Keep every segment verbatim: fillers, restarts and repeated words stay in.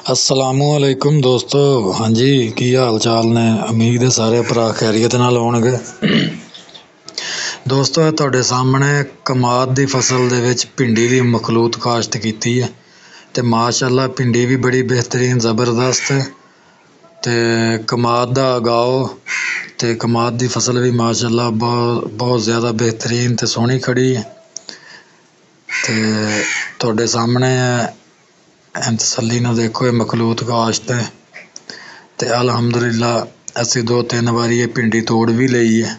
असलामुअलैकुम दोस्तों। हाँ जी, की हाल चाल ने। उम्मीद है सारे भरा खैरियत नाल होणगे। दोस्तों ਇਹ ਤੁਹਾਡੇ ਸਾਹਮਣੇ ਕਮਾਦ ਦੀ ਫਸਲ ਦੇ ਵਿੱਚ ਭਿੰਡੀ ਦੀ ਮਖਲੂਤ ਕਾਸ਼ਤ ਕੀਤੀ ਹੈ ਤੇ ਮਾਸ਼ਾਅੱਲਾ ਭਿੰਡੀ ਵੀ ਬੜੀ ਬਿਹਤਰੀਨ ਜ਼ਬਰਦਸਤ ਹੈ ਤੇ ਕਮਾਦ ਦਾ ਉਗਾਓ ਤੇ ਕਮਾਦ ਦੀ ਫਸਲ ਵੀ ਮਾਸ਼ਾਅੱਲਾ ਬਹੁਤ ਬਹੁਤ ਜ਼ਿਆਦਾ ਬਿਹਤਰੀਨ ਤੇ ਸੋਹਣੀ ਖੜੀ ਹੈ ਤੇ ਤੁਹਾਡੇ ਸਾਹਮਣੇ ਤਸੱਲੀ ਨਾਲ ਦੇਖੋ ਇਹ ਮਖਲੂਤ ਕਾਸ਼ਤ ਹੈ ਤੇ ਅਲਹਮਦੁਲਿਲਾ ਅਸੀਂ ਦੋ ਤਿੰਨ ਵਾਰੀ ਇਹ ਭਿੰਡੀ ਤੋੜ ਵੀ ਲਈ ਹੈ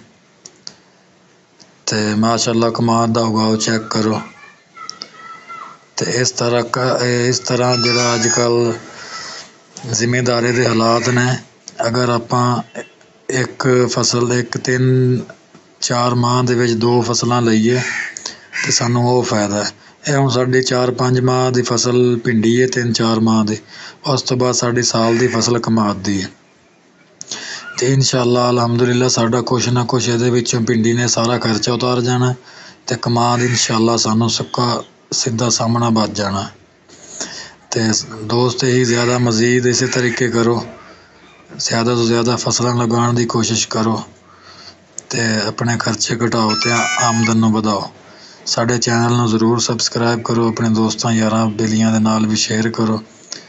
ਤੇ ਮਾਸ਼ਾਅੱਲਾ ਕਮਾਦ ਦਾ ਉਗਾਓ ਚੈੱਕ ਕਰੋ ਤੇ ਇਸ ਤਰ੍ਹਾਂ ਇਸ ਤਰ੍ਹਾਂ ਜਿਹੜਾ ਅੱਜ ਕੱਲ੍ਹ ਜ਼ਿਮੀਂਦਾਰੀ ਦੇ ਹਾਲਾਤ ਨੇ, ਅਗਰ ਆਪਾਂ ਇੱਕ ਫਸਲ ਇੱਕ ਤਿੰਨ ਚਾਰ ਮਾਹ ਦੇ ਵਿੱਚ ਦੋ ਫਸਲਾਂ ਲਈਏ ਤੇ ਸਾਨੂੰ ਉਹ ਫਾਇਦਾ ਹੈ। ਇਹ ਹੁਣ ਸਾਡੀ ਚਾਰ ਪੰਜ ਮਾਹ ਦੀ ਫਸਲ ਭਿੰਡੀ ਹੈ, ਤਿੰਨ ਚਾਰ ਮਾਹ ਦੀ, ਉਸ ਤੋਂ ਬਾਅਦ ਸਾਡੀ ਸਾਲ ਦੀ ਫਸਲ ਕਮਾਦ ਦੀ ਹੈ ਤੇ ਇਨਸ਼ਾਅੱਲਾ ਅਲਹਮਦੁਲਿਲਾ ਸਾਡਾ ਕੁਛ ਨਾ ਕੁਛ ਇਹਦੇ ਵਿੱਚੋਂ ਭਿੰਡੀ ਨੇ ਸਾਰਾ ਖਰਚਾ ਉਤਾਰ ਜਾਣਾ ਤੇ ਕਮਾਦ ਇਨਸ਼ਾਅੱਲਾ ਸਾਨੂੰ ਸੁੱਕਾ ਸਿੱਧਾ ਸਾਹਮਣਾ ਬਚ ਜਾਣਾ। ਤੇ ਦੋਸਤ ਇਹੀ ਜ਼ਿਆਦਾ ਮਜ਼ੀਦ ਇਸੇ ਤਰੀਕੇ ਕਰੋ, ਜ਼ਿਆਦਾ ਤੋਂ ਜ਼ਿਆਦਾ ਫਸਲਾਂ ਲਗਾਉਣ ਦੀ ਕੋਸ਼ਿਸ਼ ਕਰੋ ਤੇ ਆਪਣੇ ਖਰਚੇ ਘਟਾਓ ਤੇ ਆਮਦਨ ਨੂੰ ਵਧਾਓ। ਸਾਡੇ ਚੈਨਲ ਨੂੰ ਜ਼ਰੂਰ ਸਬਸਕ੍ਰਾਈਬ ਕਰੋ, ਆਪਣੇ ਦੋਸਤਾਂ ਯਾਰਾਂ ਬੇਲੀਆਂ ਦੇ ਨਾਲ ਵੀ ਸ਼ੇਅਰ ਕਰੋ।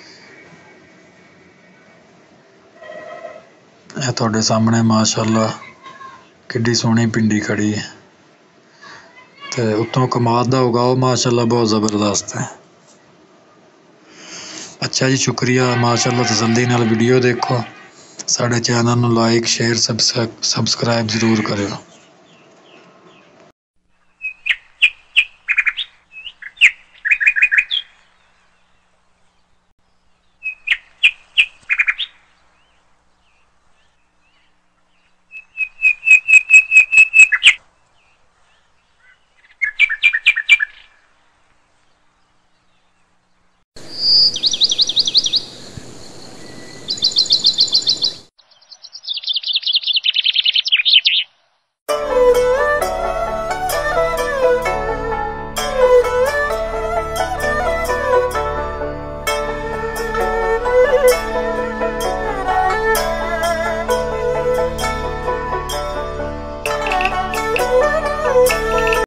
ਇਹ ਤੁਹਾਡੇ ਸਾਹਮਣੇ ਮਾਸ਼ਾਅੱਲਾ ਕਿੱਡੀ ਸੋਹਣੀ ਭਿੰਡੀ ਖੜੀ ਹੈ ਤੇ ਉੱਤੋਂ ਕਮਾਦ ਦਾ ਉਗਾਓ ਮਾਸ਼ਾਅੱਲਾ ਬਹੁਤ ਜ਼ਬਰਦਸਤ ਹੈ। ਅੱਛਾ ਜੀ, ਸ਼ੁਕਰੀਆ। ਮਾਸ਼ਾਅੱਲਾ ਤਸੱਲੀ ਨਾਲ ਵੀਡੀਓ ਦੇਖੋ, ਸਾਡੇ ਚੈਨਲ ਨੂੰ ਲਾਈਕ ਸ਼ੇਅਰ ਸਬਸਕ੍ਰਾਈਬ ਜ਼ਰੂਰ ਕਰਿਓ।